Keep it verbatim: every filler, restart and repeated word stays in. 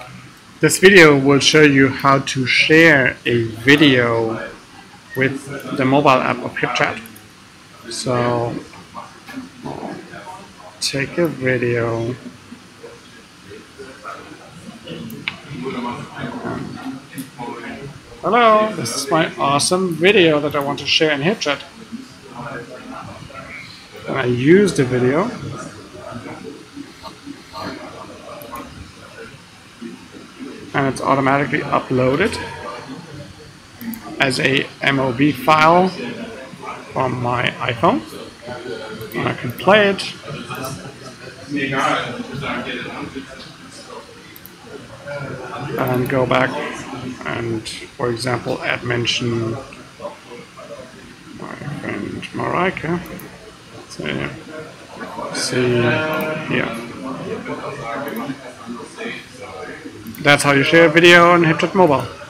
This video will show you how to share a video with the mobile app of HipChat. So take a video. Hello, this is my awesome video that I want to share in HipChat. And I use the video. And it's automatically uploaded as a M O B file from my iPhone. And I can play it. And go back and, for example, add mention my friend Marika. So, see here. That's how you share a video on HipChat Mobile.